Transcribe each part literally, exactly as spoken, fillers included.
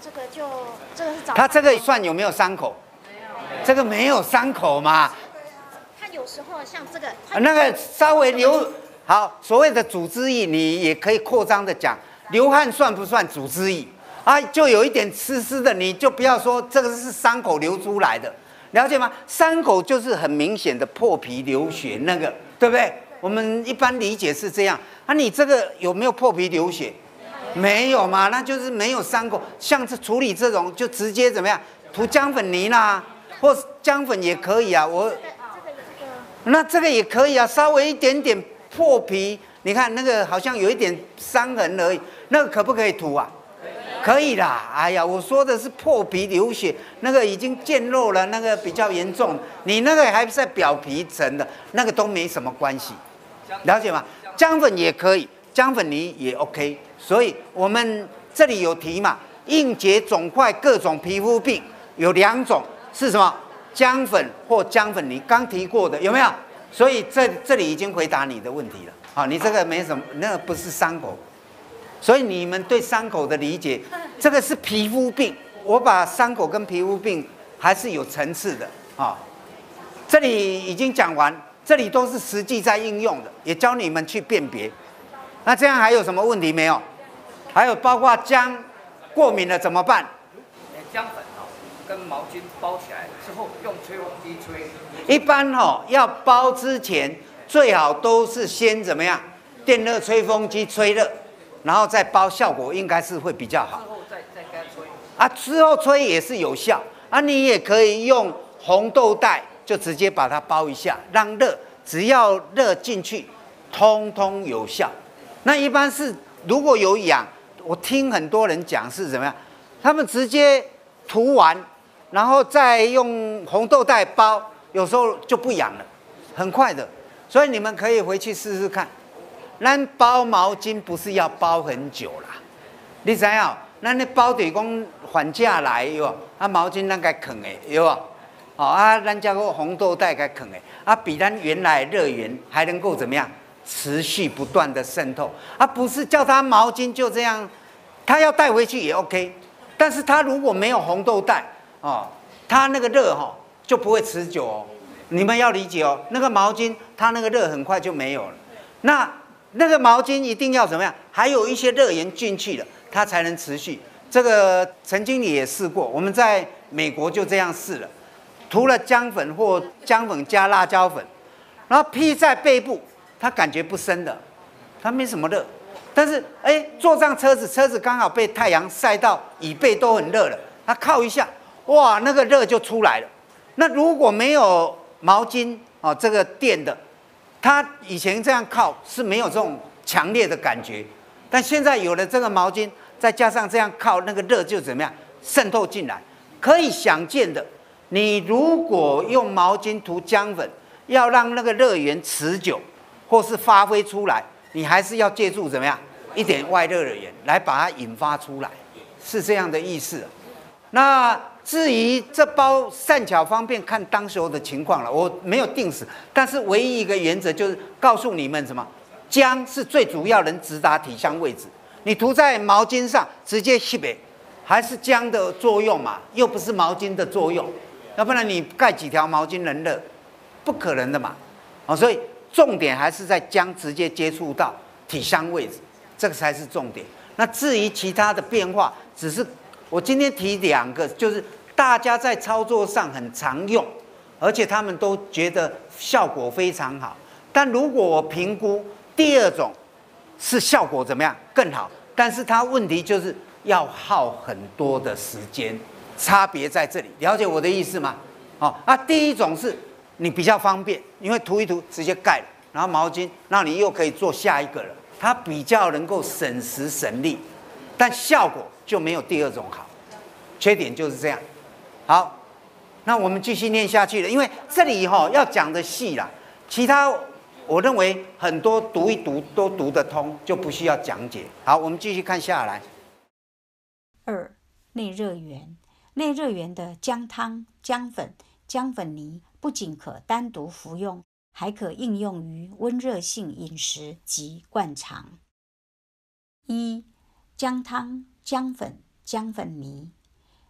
这个就这个是早。 它这个算有没有伤口？这个没有伤口嘛。 它有时候像这个， 那个稍微流好，所谓的组织液，你也可以扩张的讲，流汗算不算组织液？啊，就有一点湿湿的，你就不要说这个是伤口流出来的，了解吗？伤口就是很明显的破皮流血，那个对不对？我们一般理解是这样。啊，你这个有没有破皮流血？没有嘛，那就是没有伤口。像是处理这种，就直接怎么样，涂姜粉泥啦，或姜粉也可以啊。我那这个也可以啊，稍微一点点破皮，你看那个好像有一点伤痕而已，那个可不可以涂啊？可以啦。哎呀，我说的是破皮流血，那个已经见肉了，那个比较严重。你那个还是在表皮层的，那个都没什么关系，了解吗？姜粉也可以，姜粉泥也 OK。所以我们这里有提嘛，硬结肿块各种皮肤病有两种是什么？姜粉或姜粉泥，刚提过的有没有？所以这这里已经回答你的问题了。好，你这个没什么，那个不是伤口。所以你们对伤口的理解，这个是皮肤病。我把伤口跟皮肤病还是有层次的啊。这里已经讲完，这里都是实际在应用的，也教你们去辨别。那这样还有什么问题没有？还有包括姜过敏了怎么办？ 姜粉哦，跟毛巾包起来之后，用吹风机吹。 一般哦，要包之前最好都是先怎么样？电热吹风机吹热。然后再包，效果应该是会比较好。 之后再再给它吹啊，之后吹也是有效啊。你也可以用红豆袋，就直接把它包一下，让热，只要热进去，通通有效。那一般是如果有痒，我听很多人讲是怎么样，他们直接涂完，然后再用红豆袋包，有时候就不痒了，很快的。所以你们可以回去试试看。咱包毛巾不是要包很久啦，你知影？咱咧包就是讲缓价来有，啊毛巾咱该啃的有无？哦啊，咱加个红豆袋该啃的，啊比咱原来热源还能够怎么样？持续不断的渗透，啊不是叫他毛巾就这样，他要带回去也 OK， 但是他如果没有红豆袋哦，他那个热哈、哦、就不会持久哦，你们要理解哦，那个毛巾它那个热很快就没有了，那。那个毛巾一定要怎么样？还有一些热源进去了，它才能持续。这个陈经理也试过，我们在美国就这样试了，涂了姜粉或姜粉加辣椒粉，然后披在背部，它感觉不深的，它没什么热。但是哎，坐上车子，车子刚好被太阳晒到椅背都很热了，它靠一下，哇，那个热就出来了。那如果没有毛巾哦，这个垫的。他以前这样靠是没有这种强烈的感觉，但现在有了这个毛巾，再加上这样靠，那个热就怎么样渗透进来。可以想见的，你如果用毛巾涂姜粉，要让那个热源持久或是发挥出来，你还是要借助怎么样一点外热源来把它引发出来，是这样的意思。那至于这包善巧方便看当时候的情况了，我没有定死，但是唯一一个原则就是告诉你们什么，姜是最主要能直达体香位置，你涂在毛巾上直接吸呗，还是姜的作用嘛，又不是毛巾的作用，要不然你盖几条毛巾能热，不可能的嘛，哦，所以重点还是在姜直接接触到体香位置，这个才是重点。那至于其他的变化，只是。我今天提两个，就是大家在操作上很常用，而且他们都觉得效果非常好。但如果我评估第二种是效果怎么样更好，但是它问题就是要耗很多的时间，差别在这里，了解我的意思吗？哦，啊，第一种是你比较方便，因为涂一涂直接盖了，然后毛巾，那你又可以做下一个了，它比较能够省时省力，但效果就没有第二种好，缺点就是这样。好，那我们继续念下去了，因为这里哈、哦、要讲的细啦，其他我认为很多读一读都读得通，就不需要讲解。好，我们继续看下来。 二、内热源。内热源的姜汤、姜粉、姜粉泥不仅可单独服用，还可应用于温热性饮食及灌肠。一、姜汤、姜粉、姜粉泥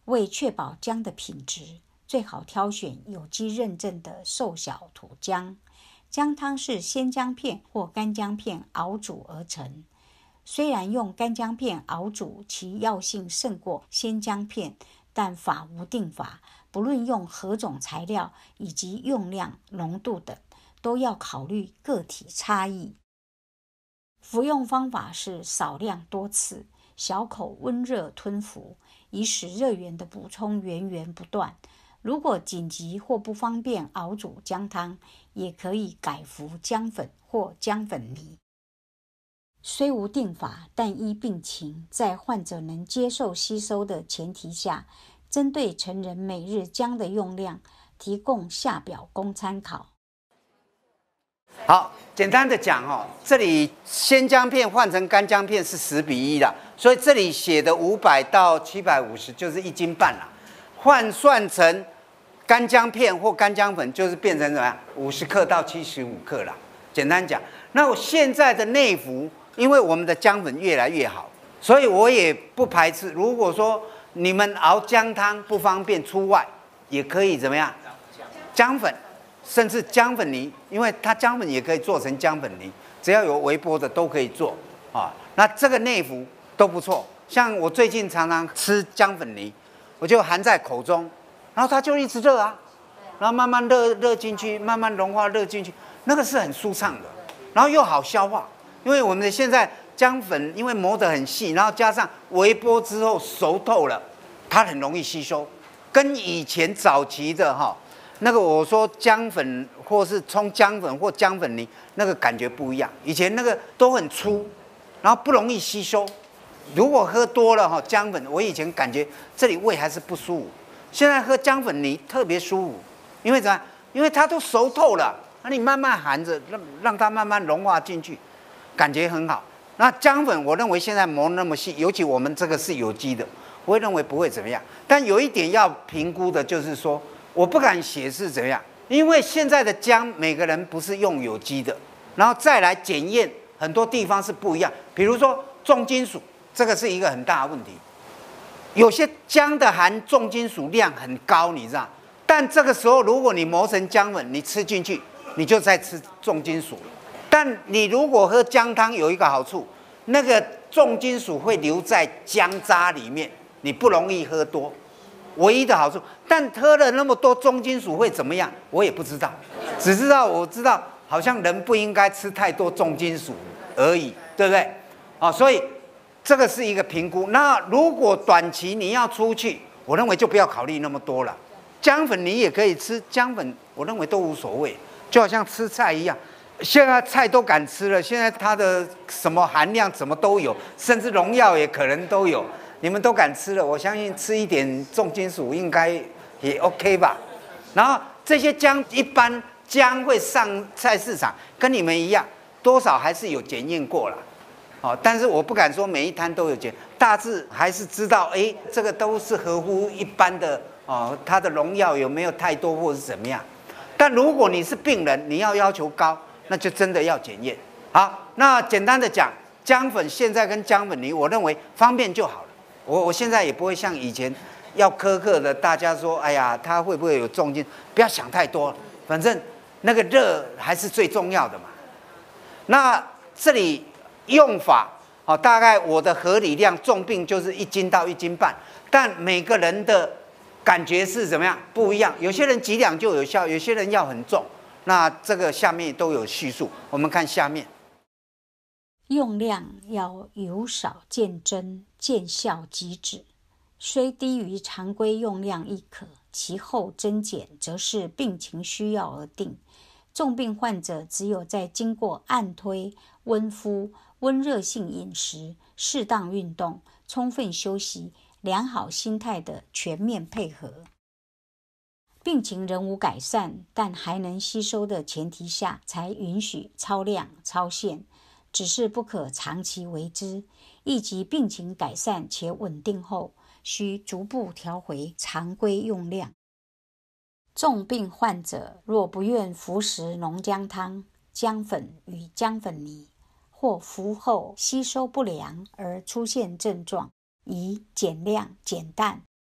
为确保姜的品质，最好挑选有机认证的瘦小土姜。姜汤是鲜姜片或干姜片熬煮而成。虽然用干姜片熬煮其药性胜过鲜姜片，但法无定法，不论用何种材料以及用量、浓度等，都要考虑个体差异。服用方法是少量多次，小口温热吞服，以使热源的补充源源不断。如果紧急或不方便熬煮姜汤，也可以改服姜粉或姜粉泥。虽无定法，但依病情，在患者能接受吸收的前提下，针对成人每日姜的用量，提供下表供参考。 好，简单的讲哦，这里鲜姜片换成干姜片是十比一啦，所以这里写的五百到七百五十就是一斤半啦，换算成干姜片或干姜粉就是变成怎么样？五十克到七十五克啦。简单讲，那我现在的内服，因为我们的姜粉越来越好，所以我也不排斥。如果说你们熬姜汤不方便出外，也可以怎么样？姜粉，甚至姜粉泥，因为它姜粉也可以做成姜粉泥，只要有微波的都可以做啊。那这个内服都不错，像我最近常常吃姜粉泥，我就含在口中，然后它就一直热啊，然后慢慢热热进去，慢慢融化热进去，那个是很舒畅的，然后又好消化。因为我们现在姜粉因为磨得很细，然后加上微波之后熟透了，它很容易吸收，跟以前早期的哈那个我说姜粉或是冲姜粉或姜粉泥那个感觉不一样。以前那个都很粗，然后不容易吸收。如果喝多了哈姜粉，我以前感觉这里胃还是不舒服，现在喝姜粉泥特别舒服，因为怎么样？因为它都熟透了，那你慢慢含着，让让它慢慢融化进去。感觉很好。那姜粉，我认为现在磨那么细，尤其我们这个是有机的，我会认为不会怎么样。但有一点要评估的就是说，我不敢写是怎么样，因为现在的姜每个人不是用有机的，然后再来检验，很多地方是不一样。比如说重金属，这个是一个很大的问题。有些姜的含重金属量很高，你知道，但这个时候如果你磨成姜粉，你吃进去，你就在吃重金属了。但你如果喝姜汤有一个好处，那个重金属会留在姜渣里面，你不容易喝多，唯一的好处。但喝了那么多重金属会怎么样？我也不知道，只知道我知道好像人不应该吃太多重金属而已，对不对？啊，所以这个是一个评估。那如果短期你要出去，我认为就不要考虑那么多了。姜粉你也可以吃，姜粉我认为都无所谓，就好像吃菜一样。现在菜都敢吃了，现在它的什么含量什么都有，甚至农药也可能都有，你们都敢吃了，我相信吃一点重金属应该也 OK 吧。然后这些姜一般姜会上菜市场，跟你们一样，多少还是有检验过了，哦，但是我不敢说每一摊都有检，大致还是知道，哎，这个都是合乎一般的哦，它的农药有没有太多或是怎么样。但如果你是病人，你要要求高，那就真的要检验。好，那简单的讲，姜粉现在跟姜粉泥，我认为方便就好了。我我现在也不会像以前要苛刻的，大家说，哎呀，它会不会有重金？不要想太多了，反正那个热还是最重要的嘛。那这里用法，好，大概我的合理量，重病就是一斤到一斤半，但每个人的感觉是怎么样不一样？有些人几两就有效，有些人要很重。那这个下面都有叙述，我们看下面。 用量要由少见真，见效即止，虽低于常规用量亦可，其后增减则是病情需要而定。重病患者只有在经过按推、温敷、温热性饮食、适当运动、充分休息、良好心态的全面配合，病情仍无改善，但还能吸收的前提下，才允许超量超限，只是不可长期为之。以及病情改善且稳定后，需逐步调回常规用量。重病患者若不愿服食浓姜汤、姜粉与姜粉泥，或服后吸收不良而出现症状，宜减量减淡，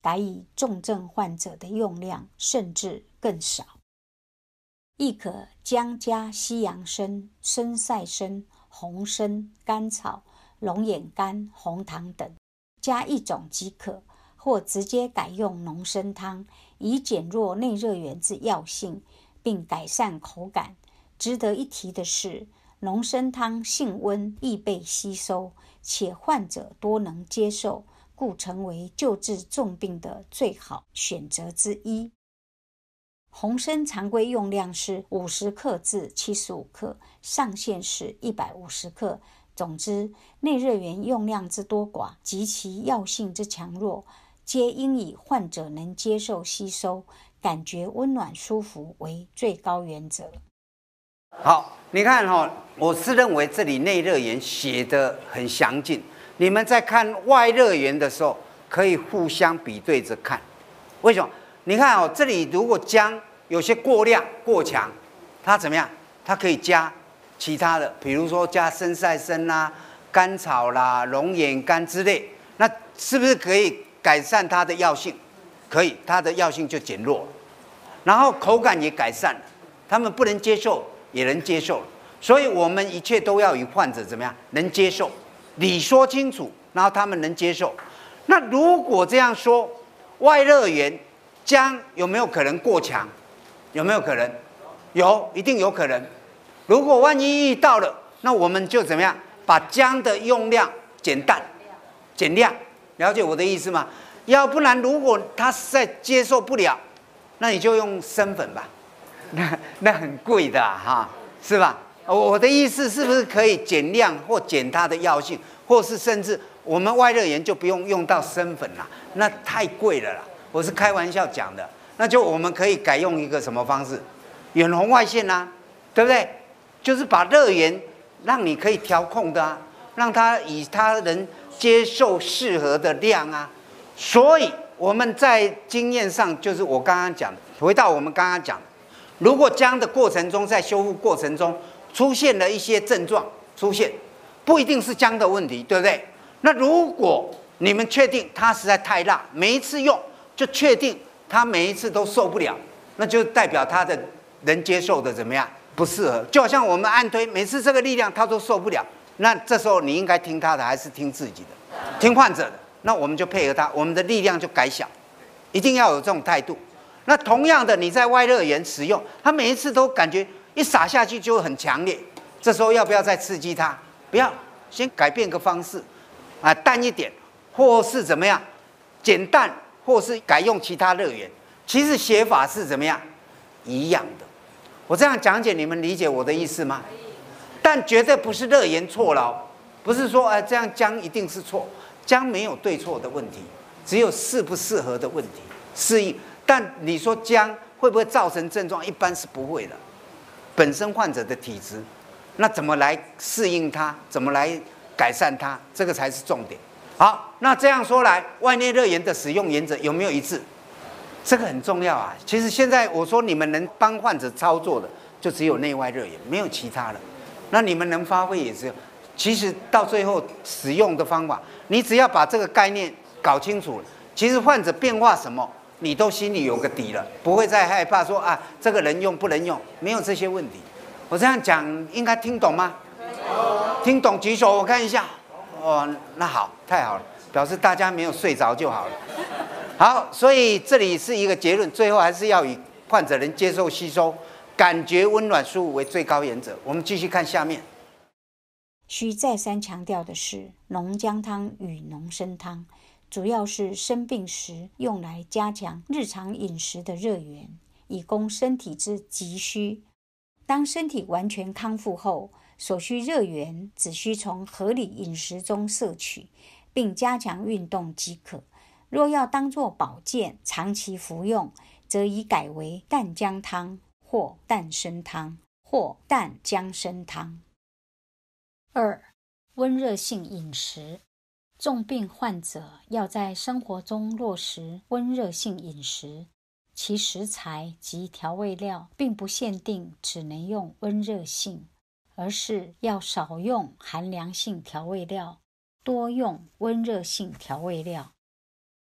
改以重症患者的用量甚至更少。亦可姜加西洋参、生晒参、红参、甘草、龙眼干、红糖等，加一种即可，或直接改用浓参汤，以减弱内热源之药性，并改善口感。值得一提的是，浓参汤性温，易被吸收，且患者多能接受，故成为救治重病的最好选择之一。红参常规用量是五十克至七十五克，上限是一百五十克。总之，内热源用量之多寡及其药性之强弱，皆应以患者能接受吸收、感觉温暖舒服为最高原则。 好，你看哈、哦，我是认为这里内热源写得很详尽。你们在看外热源的时候，可以互相比对着看。为什么？你看哦，这里如果姜有些过量过强，它怎么样？它可以加其他的，比如说加生晒参啦、甘草啦、龙眼干之类，那是不是可以改善它的药性？可以，它的药性就减弱了，然后口感也改善了，他们不能接受也能接受了。所以我们一切都要与患者怎么样能接受，理说清楚，然后他们能接受。那如果这样说，外热源姜有没有可能过强？有没有可能？有，一定有可能。如果万一遇到了，那我们就怎么样？把姜的用量减淡、减量，了解我的意思吗？要不然，如果他实在接受不了，那你就用生粉吧，那那很贵的哈、啊，是吧？我的意思是不是可以减量或减它的药性，或是甚至我们外热源就不用用到生粉啦，那太贵了啦。我是开玩笑讲的，那就我们可以改用一个什么方式？远红外线啊，对不对？就是把热源让你可以调控的啊，让它以他人接受适合的量啊。所以我们在经验上，就是我刚刚讲的，回到我们刚刚讲的，如果姜的过程中，在修复过程中出现了一些症状，出现不一定是姜的问题，对不对？那如果你们确定它实在太辣，每一次用就确定它每一次都受不了，那就代表它的能接受的怎么样不适合。就好像我们按推，每次这个力量它都受不了，那这时候你应该听他的还是听自己的？听患者的。那我们就配合他，我们的力量就改小，一定要有这种态度。那同样的，你在外热源使用，他每一次都感觉一撒下去就很强烈，这时候要不要再刺激他？不要，先改变个方式，啊，淡一点，或是怎么样，减淡，或是改用其他热源。其实写法是怎么样一样的。我这样讲解，你们理解我的意思吗？但绝对不是热源错了哦，不是说哎这样姜一定是错。姜没有对错的问题，只有适不适合的问题，适应。但你说姜会不会造成症状？一般是不会的，本身患者的体质，那怎么来适应它？怎么来改善它？这个才是重点。好，那这样说来，外内热源的使用原则有没有一致？这个很重要啊。其实现在我说你们能帮患者操作的，就只有内外热源，没有其他了。那你们能发挥也只有。其实到最后使用的方法，你只要把这个概念搞清楚了，其实患者变化什么，你都心里有个底了，不会再害怕说啊这个能用不能用，没有这些问题。我这样讲应该听懂吗？听懂举手我看一下。哦，那好，太好了，表示大家没有睡着就好了。好，所以这里是一个结论，最后还是要以患者能接受吸收、感觉温暖舒服为最高原则。我们继续看下面。 需再三强调的是，浓姜汤与浓参汤主要是生病时用来加强日常饮食的热源，以供身体之急需。当身体完全康复后，所需热源只需从合理饮食中摄取，并加强运动即可。若要当作保健长期服用，则宜改为淡姜汤或淡参汤或淡姜参汤。二、温热性饮食。重病患者要在生活中落实温热性饮食，其食材及调味料并不限定只能用温热性，而是要少用寒凉性调味料，多用温热性调味料。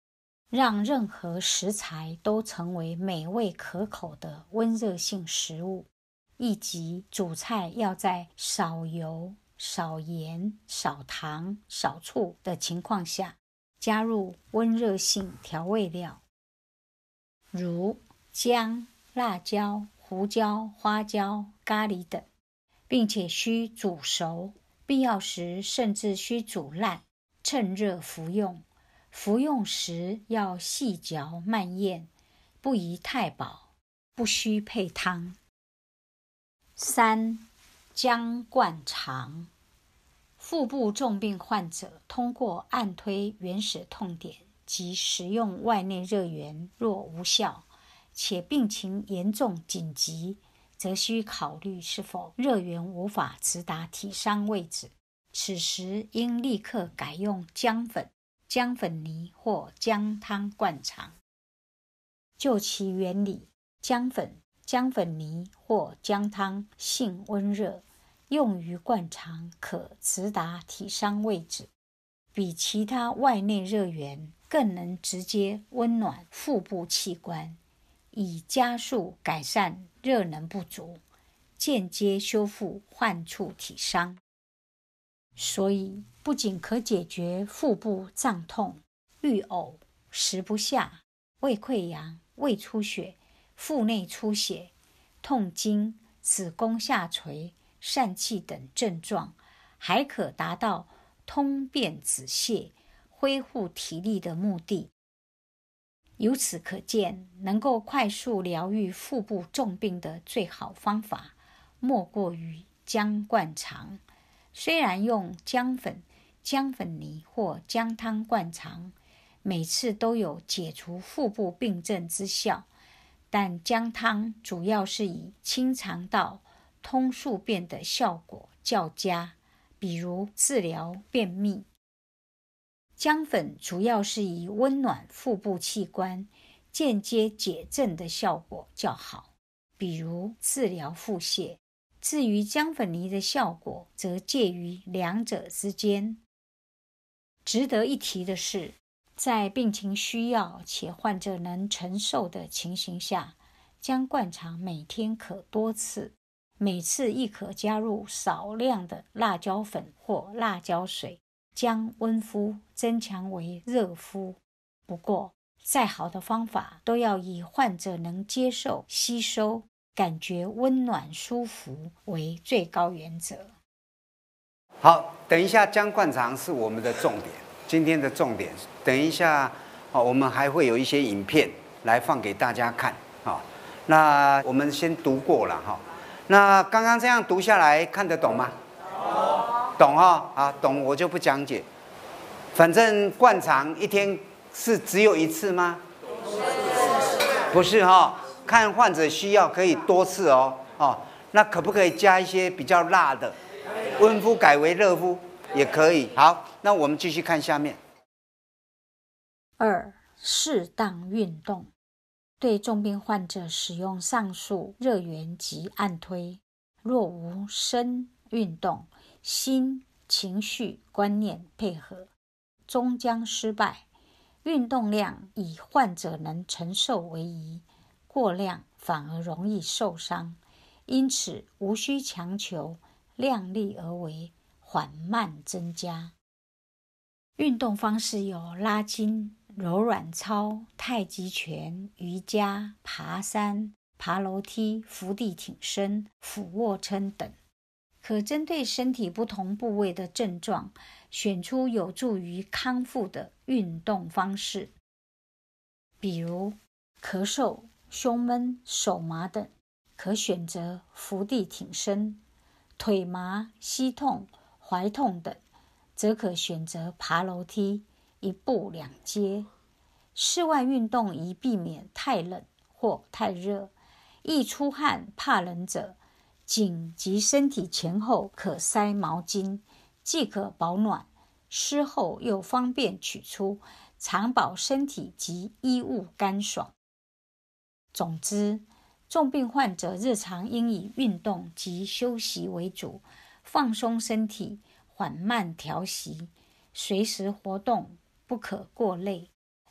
让任何食材都成为美味可口的温热性食物，以及煮菜要在少油、少盐、少糖、少醋的情况下，加入温热性调味料，如姜、辣椒、胡椒、花椒、咖喱等，并且需煮熟，必要时甚至需煮烂，趁热服用。服用时要细嚼慢咽，不宜太饱，不需配汤。三、姜灌肠。腹部重病患者通过按推原始痛点及食用外内热源若无效，且病情严重紧急，则需考虑是否热源无法直达体伤位置，此时应立刻改用姜粉、姜粉泥或姜汤灌肠。就其原理，姜粉、姜粉泥或姜汤性温热，用于灌肠可直达体伤位置，比其他外内热源更能直接温暖腹部器官，以加速改善热能不足，间接修复患处体伤。所以不仅可解决腹部胀痛、欲呕、食不下、胃溃疡、胃出血、腹内出血、痛经、子宫下垂、疝气等症状，还可达到通便止泻、恢复体力的目的。由此可见，能够快速疗愈腹部重病的最好方法，莫过于姜灌肠。虽然用姜粉、姜粉泥或姜汤灌肠，每次都有解除腹部病症之效，但姜汤主要是以清肠道、通宿便的效果较佳，比如治疗便秘。姜粉主要是以温暖腹部器官、间接解症的效果较好，比如治疗腹泻。至于姜粉泥的效果，则介于两者之间。值得一提的是，在病情需要且患者能承受的情形下，姜灌肠每天可多次，每次亦可加入少量的辣椒粉或辣椒水，将温敷增强为热敷。不过，再好的方法都要以患者能接受、吸收、感觉温暖舒服为最高原则。 好，等一下姜灌肠是我们的重点，今天的重点。等一下，哦，我们还会有一些影片来放给大家看。哦，那我们先读过了哈。那刚刚这样读下来，看得懂吗？懂哈，啊，懂我就不讲解。反正灌肠一天是只有一次吗？不是哈。看患者需要可以多次哦，哦，那可不可以加一些比较辣的，温敷改为热敷也可以。好，那我们继续看下面。 二、适当运动。对重病患者使用上述热源及按推，若无身运动、心、情绪、观念配合，终将失败。运动量以患者能承受为宜，过量反而容易受伤，因此无需强求，量力而为，缓慢增加。运动方式有拉筋、柔软操、太极拳、瑜伽、爬山、爬楼梯、伏地挺身、俯卧撑等，可针对身体不同部位的症状，选出有助于康复的运动方式。比如咳嗽、胸闷、手麻等，可选择伏地挺身；腿麻、膝痛、踝痛等，则可选择爬楼梯，一步两阶。室外运动宜避免太冷或太热，易出汗怕冷者，颈及身体前后可塞毛巾，既可保暖，湿后又方便取出，常保身体及衣物干爽。总之，重病患者日常应以运动及休息为主，放松身体，缓慢调息，随时活动，不可过累。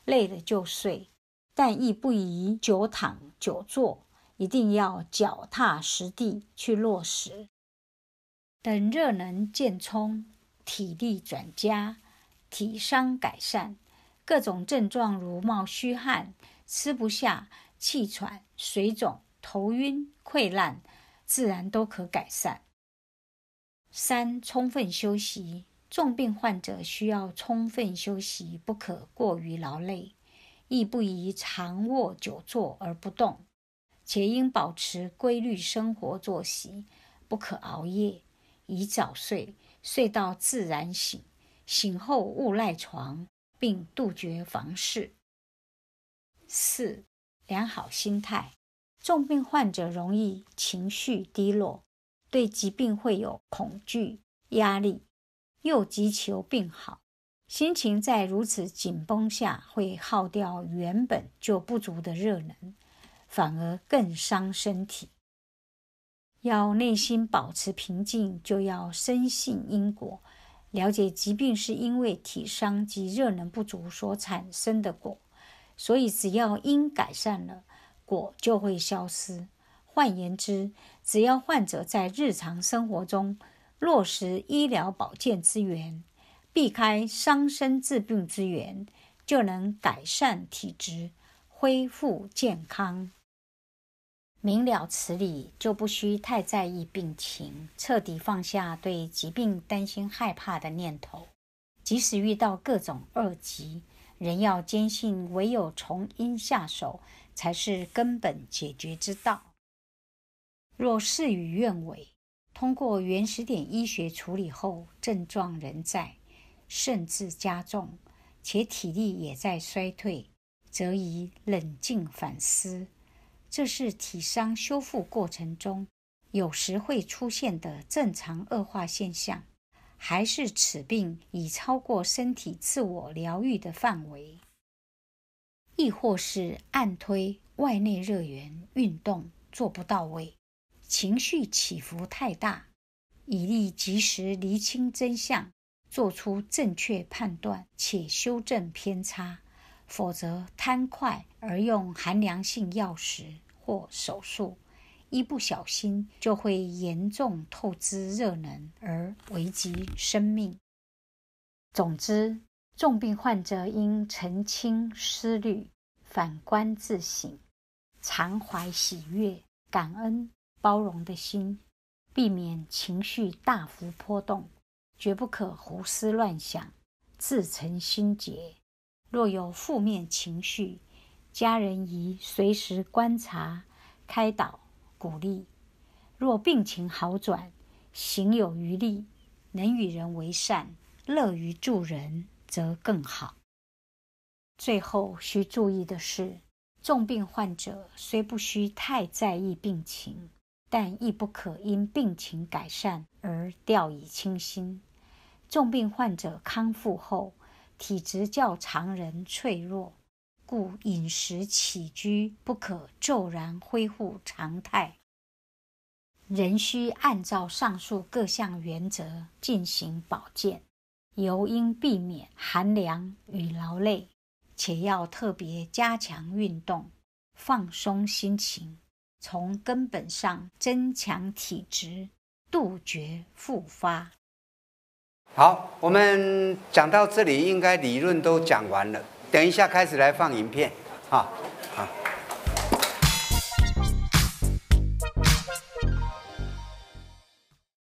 累了就睡，但亦不宜久躺久坐，一定要脚踏实地去落实。等热能渐充，体力转佳，体伤改善，各种症状如冒虚汗、吃不下、气喘、水肿、头晕、溃烂，自然都可改善。三、充分休息。重病患者需要充分休息，不可过于劳累，亦不宜长卧久坐而不动，且应保持规律生活作息，不可熬夜，宜早睡，睡到自然醒，醒后勿赖床，并杜绝房事。四、良好心态。重病患者容易情绪低落，对疾病会有恐惧、压力，又急求病好，心情在如此紧绷下，会耗掉原本就不足的热能，反而更伤身体。要内心保持平静，就要深信因果，了解疾病是因为体伤及热能不足所产生的果，所以只要因改善了，果就会消失。换言之，只要患者在日常生活中落实医疗保健资源，避开伤身致病之源，就能改善体质，恢复健康。明了此理，就不需太在意病情，彻底放下对疾病担心害怕的念头。即使遇到各种恶疾，仍要坚信唯有从因下手，才是根本解决之道。若事与愿违，通过原始点医学处理后，症状仍在，甚至加重，且体力也在衰退，则宜冷静反思。这是体伤修复过程中有时会出现的正常恶化现象，还是此病已超过身体自我疗愈的范围，亦或是按推外内热源运动做不到位，情绪起伏太大，以利及时厘清真相，做出正确判断且修正偏差，否则贪快而用寒凉性药食或手术，一不小心就会严重透支热能而危及生命。总之，重病患者应澄清思虑，反观自省，常怀喜悦、感恩、包容的心，避免情绪大幅波动，绝不可胡思乱想，自成心结。若有负面情绪，家人宜随时观察、开导、鼓励。若病情好转，行有余力，能与人为善，乐于助人，则更好。最后需注意的是，重病患者虽不需太在意病情，但亦不可因病情改善而掉以轻心。重病患者康复后，体质较常人脆弱，故饮食起居不可骤然恢复常态，仍需按照上述各项原则进行保健，尤应避免寒凉与劳累，且要特别加强运动，放松心情，从根本上增强体质，杜绝复发。 好，我们讲到这里，应该理论都讲完了。等一下开始来放影片，好，好。